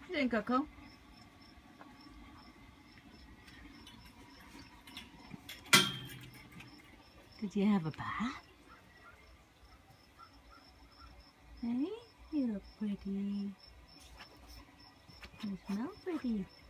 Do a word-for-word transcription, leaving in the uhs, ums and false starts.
You doing, Coco? Did you have a bath? Hey, you look pretty. You smell pretty.